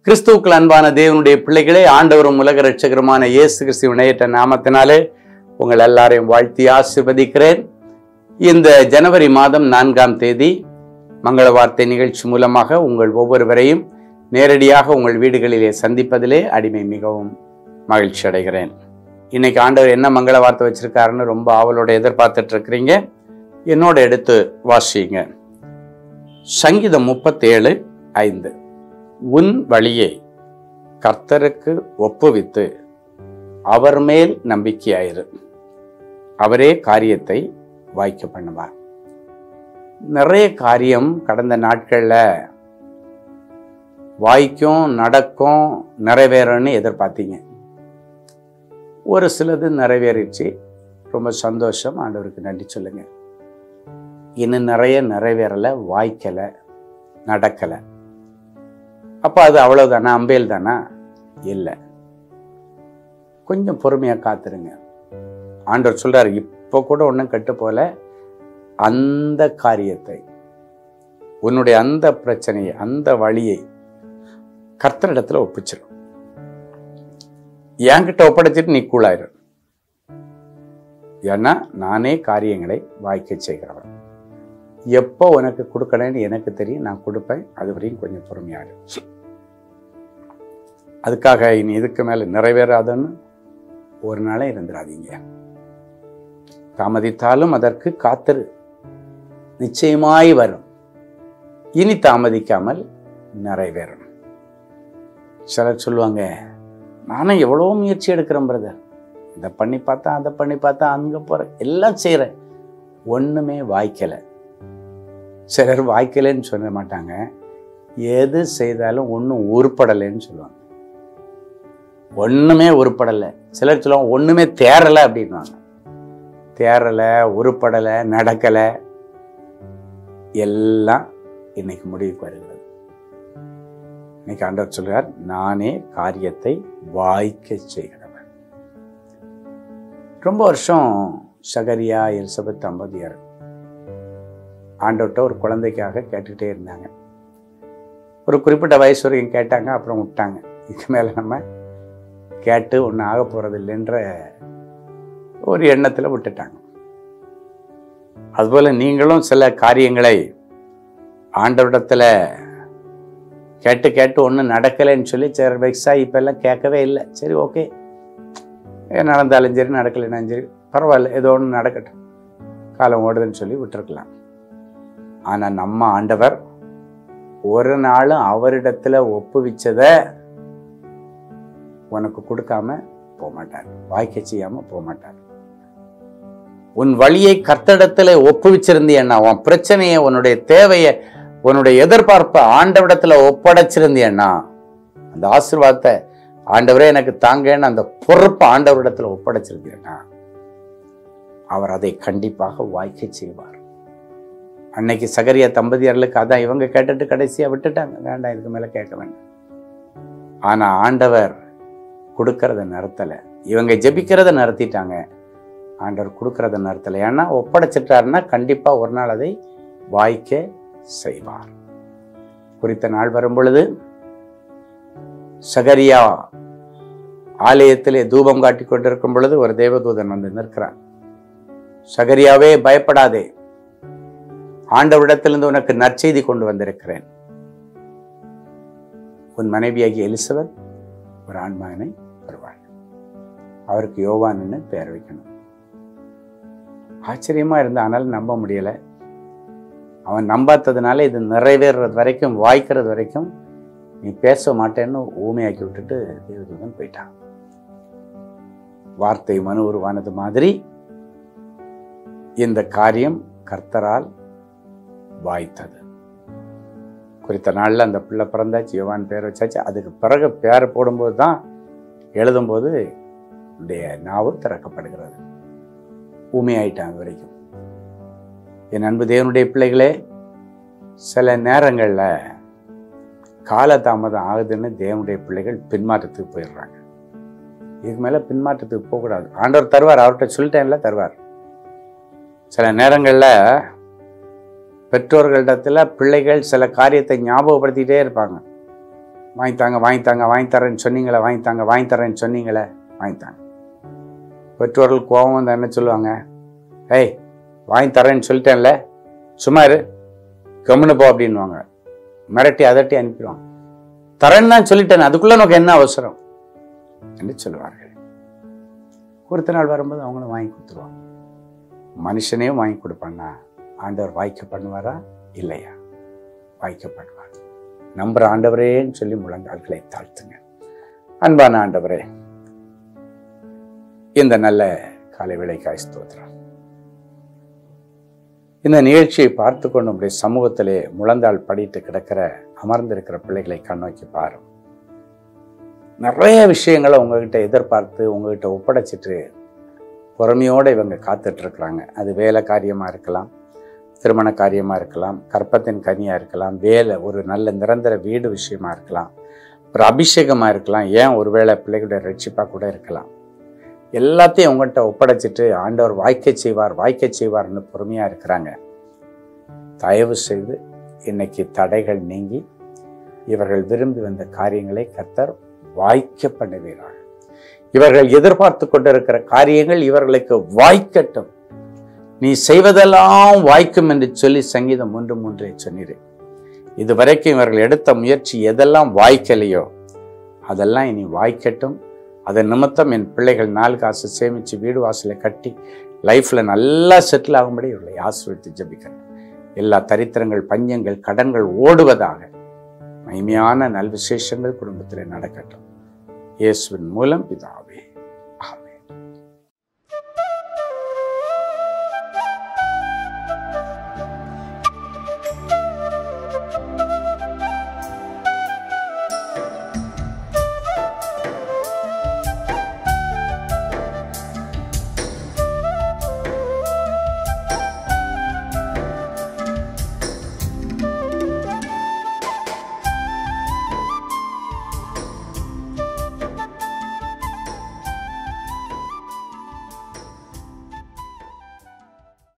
கிறிஸ்துவுக்குள் அன்பான தேவனுடைய பிள்ளைகளே, ஆண்டவரும் உலக இரட்சகருமான இயேசு கிறிஸ்துவின் இணையற்ற நாமத்தினாலே உங்கள் எல்லாரையும் வாழ்த்தி ஆசீர்வதிக்கிறேன். இந்த ஜனவரி மாதம் 4ஆம் தேதி மங்கள வார்த்தை நிகழ்ச்சி மூலமாக உங்கள் ஒவ்வொருவரையும் நேரடியாக உங்கள் வீடுகளிலே சந்திப்பதிலே அடிமை மிகவும் மகிழ்ச்சி அடைகிறேன். இன்னைக்கு ஆண்டவர் என்ன மங்கள வார்த்தை வச்சிருக்காருன்னு ரொம்ப ஆவலோட எதிர்பார்த்துட்டு இருக்கிறீங்க. என்னோட எடுத்து வாசிங்க. சங்கீதம் 37:5. உன் வழியை கர்த்தருக்கு ஒப்புவித்து அவர் மேல் நம்பிக்கையாயிரு, அவரே காரியத்தை வாய்க்க பண்ணுவார். நிறைய காரியம் கடந்த நாட்கள்ல வாய்க்கும், நடக்கும், நிறைவேறன்னு எதிர்பார்த்தீங்க. ஒரு சிலது நிறைவேறிச்சு, ரொம்ப சந்தோஷம், ஆண்டவருக்கு நன்றி சொல்லுங்க. இன்னும் நிறைய நிறைவேறலை, வாய்க்கலை, நடக்கலை. அப்போ அது அவ்வளவுதானா, அம்பேல் தானா? இல்லை, கொஞ்சம் பொறுமையாக காத்துருங்க. ஆண்டவர் சொல்றாரு, இப்போ கூட ஒன்றும் கெட்டு போல, அந்த காரியத்தை, உன்னுடைய அந்த பிரச்சனையை, அந்த வழியை கர்த்தரிடத்துல ஒப்பிச்சிடும். என்கிட்ட ஒப்படைச்சிட்டு நீ கூழாயிரு. ஏன்னா நானே காரியங்களை வாய்க்க செய்கிறவன். எப்போ உனக்கு கொடுக்கணும்னு எனக்கு தெரியும், நான் கொடுப்பேன். அது வரையும் கொஞ்சம் பொறுமையாரு. அதுக்காக இனி இதுக்கு மேல நிறைவேறாதுன்னு ஒரு நாளே இருந்துடாதீங்க. தாமதித்தாலும் அதற்கு காத்திரு, நிச்சயமாய் வரும். இனி தாமதிக்காமல் நிறைவேறும். சிலர் சொல்லுவாங்க, நானும் எவ்வளோ முயற்சி எடுக்கிறேன் பிரதர், இதை பண்ணி பார்த்தா, அதை பண்ணி பார்த்தா, அங்கே போகிறேன், எல்லாம் செய்கிறேன், ஒன்றுமே வாய்க்கலை. சிலர் வாய்க்கலைன்னு சொல்ல மாட்டாங்க, எது செய்தாலும் ஒன்றும் உருப்படலைன்னு சொல்லுவாங்க. ஒன்றுமே உருப்படலை. சிலர் சொல்லுவாங்க, ஒன்றுமே தேரலை அப்படின்வாங்க. தேரலை, உருப்படலை, நடக்கலை, எல்லாம் இன்னைக்கு முடிவுக்கு வருகிறது. இன்னைக்கு ஆண்டவர் சொல்கிறார், நானே காரியத்தை வாய்க்க செய்கிறவன். ரொம்ப வருஷம் சகரியா, எலிசபெத் 50 ஆண்டவர்கிட்ட ஒரு குழந்தைக்காக கேட்டுக்கிட்டே இருந்தாங்க. ஒரு குறிப்பிட்ட வயசு வரைக்கும் கேட்டாங்க, அப்புறம் விட்டாங்க. இதுக்கு மேலே நம்ம கேட்டு ஒன்றும் ஆக போகிறது இல்லைன்ற ஒரு எண்ணத்தில் விட்டுட்டாங்க. அதுபோல் நீங்களும் சில காரியங்களை ஆண்டவரிடத்தில் கேட்டு கேட்டு ஒன்றும் நடக்கலைன்னு சொல்லி சரி வயசாக இப்போல்லாம் கேட்கவே இல்லை. சரி, ஓகே, நடந்தாலும் சரி, நடக்கலைன்னாலும் சரி, பரவாயில்ல, ஏதோ ஒன்று நடக்கட்டும், காலம் ஓடுதுன்னு சொல்லி விட்டுருக்கலாம். ஆனால் நம்ம ஆண்டவர் ஒரு நாளும் அவரிடத்துல ஒப்புவிச்சதை உனக்கு கொடுக்காம போக மாட்டார், வாய்க்க செய்யாம போக மாட்டார். உன் வழியை கர்த்தரிடத்துல ஒப்புவிச்சிருந்தியன்னா, உன் பிரச்சனையை, உன்னுடைய தேவையை, உன்னுடைய எதிர்பார்ப்பை ஆண்டவரிடத்துல ஒப்படைச்சிருந்தியன்னா, அந்த ஆசீர்வாதத்தை ஆண்டவரே எனக்கு தாங்கன்னு அந்த பொறுப்பை ஆண்டவரிடத்துல ஒப்படைச்சிருந்தீங்கன்னா, அவர் அதை கண்டிப்பாக வாய்க்க செய்வார். அன்னைக்கு சகரியா தம்பதியர்களுக்கு அதான் இவங்க கேட்டுட்டு கடைசியாக விட்டுட்டாங்க, வேண்டாம், இதுக்கு மேலே கேட்க வேண்டாம். ஆனால் ஆண்டவர் கொடுக்கறத நிறுத்தலை. இவங்க ஜெபிக்கிறத நிறுத்திட்டாங்க, ஆண்டவர் கொடுக்கறத நிறுத்தலை. ஏன்னா ஒப்படைச்சிட்டாருன்னா கண்டிப்பாக ஒரு நாள் அதை வாய்க்க செய்வார். குறித்த நாள் வரும் பொழுது சகரியா ஆலயத்திலே தூபம் காட்டி கொண்டிருக்கும் பொழுது ஒரு தேவதூதன் வந்து நிற்கிறான். சகரியாவே, பயப்படாதே, ஆண்டவரிடத்திலிருந்து உனக்கு நற்செய்தி கொண்டு வந்திருக்கிறேன். உன் மனைவியாகிய எலிசபெத் ஒரு ஆண்மகனை வருவாள், அவருக்கு யோவான்னு பெயர் வைக்கணும். ஆச்சரியமா இருந்த, ஆனால் நம்ப முடியல. அவன் நம்பாததுனால இது நிறைவேறது வரைக்கும், வாய்க்கிறது வரைக்கும் நீ பேச மாட்டேன்னு ஊமையாக்கி விட்டுட்டு தேவதூதன் போயிட்டான். வார்த்தை மனு உருவானது மாதிரி இந்த காரியம் கர்த்தரால் வாய்த்தது. குறித்த நாளில் அந்த பிள்ளை பிறந்தாச்சு, யோவான் பேர் வச்சாச்சு. அதுக்கு பிறகு பேர் போடும்போது தான், எழுதும்போது நாவு திறக்கப்படுகிறது. ஊமையாயிட்டாங்க வரைக்கும். என் அன்பு தேவனுடைய பிள்ளைகளே, சில நேரங்களில் காலதாமதம் ஆகுதுன்னு தேவனுடைய பிள்ளைகள் பின்மாற்றத்துக்கு போயிடுறாங்க. இதுக்கு மேலே பின்மாற்றத்துக்கு போகக்கூடாது. ஆண்டவர் தருவார், அவர்கிட்ட சொல்லிட்டேன்ல, தருவார். சில நேரங்களில் பெற்றோர்களிடத்தில் பிள்ளைகள் சில காரியத்தை ஞாபகப்படுத்திகிட்டே இருப்பாங்க. வாங்கித்தாங்க வாங்கித்தாங்க வாங்கித்தரேன்னு சொன்னீங்களே, வாங்கித்தாங்க வாங்கித்தரேன்னு சொன்னீங்களே, வாங்கித்தாங்க. பெற்றோர்கள் கோபம் வந்து என்ன சொல்லுவாங்க? ஏய், வாங்கி தரேன்னு சொல்லிட்டேன்ல, சும்மா இரு, கம்முன்னு போ அப்படின்வாங்க. மிரட்டி அதட்டி அனுப்பிடுவாங்க. தரேன்னு தான் சொல்லிட்டேன், அதுக்குள்ள நமக்கு என்ன அவசரம் என்று சொல்லுவார்கள். குறித்த நாள் வரும்போது அவங்களும் வாங்கி கொடுத்துருவாங்க. மனுஷனையும் வாங்கி கொடுப்பான்னா ஆண்டவர் வாய்க்க பண்ணுவாரா? இல்லையா? வாய்க்க பண்ணுவார். நம்புற ஆண்டவரேன்னு சொல்லி முழங்கால்களை தாழ்த்துங்க. அன்பான ஆண்டவரே, இந்த நல்ல காலை வேளைக்காய் ஸ்தோத்திரம். இந்த நிகழ்ச்சியை பார்த்து கொண்டு நம்முடைய சமூகத்திலே முழந்தாள் படிட்டு கிடக்கிற அமர்ந்திருக்கிற பிள்ளைகளை கண்ணோக்கி பாரும். நிறைய விஷயங்களை உங்ககிட்ட எதிர்பார்த்து உங்ககிட்ட ஒப்படைச்சிட்டு பொறுமையோடு இவங்க காத்துட்டு இருக்கிறாங்க. அது வேலை காரியமாக இருக்கலாம், திருமண காரியமாக இருக்கலாம், கற்பத்தின் கனியாக இருக்கலாம், வேலை, ஒரு நல்ல நிரந்தர வீடு விஷயமா இருக்கலாம், ஒரு அபிஷேகமாக இருக்கலாம், ஏன் ஒருவேளை பிள்ளைகளுடைய ரட்சிப்பாக கூட இருக்கலாம். எல்லாத்தையும் உங்கள்கிட்ட ஒப்படைச்சிட்டு ஆண்டவர் வாய்க்க செய்வார்னு பொறுமையாக இருக்கிறாங்க. தயவு செய்து இன்னைக்கு தடைகள் நீங்கி இவர்கள் விரும்பி வந்த காரியங்களை கர்த்தர் வாய்க்க பண்ணுவீர்கள். இவர்கள் எதிர்பார்த்து கொண்டிருக்கிற காரியங்கள் இவர்களுக்கு வாய்க்கட்டும். நீ செய்வதெல்லாம் வாய்க்கும் என்று சொல்லி சங்கீதம் 3:3 சொன்னீர். இதுவரைக்கும் இவர்கள் எடுத்த முயற்சி எதெல்லாம் வாய்க்கலையோ அதெல்லாம் இனி வாய்க்கட்டும். அதன் நிமித்தம் என் பிள்ளைகள் 4 காசு சேமித்து வீடு வாசலை கட்டி லைஃப்பில் நல்லா செட்டில் ஆகும்படி இவர்களை ஆசீர்வதித்து ஜெபிக்கிறேன். எல்லா தரித்திரங்கள், பஞ்சங்கள், கடன்கள் ஓடுவதாக மகிமையான நல்விசேஷங்கள் குடும்பத்தில் நடக்கட்டும். இயேசுவின் மூலம் பிதாவே.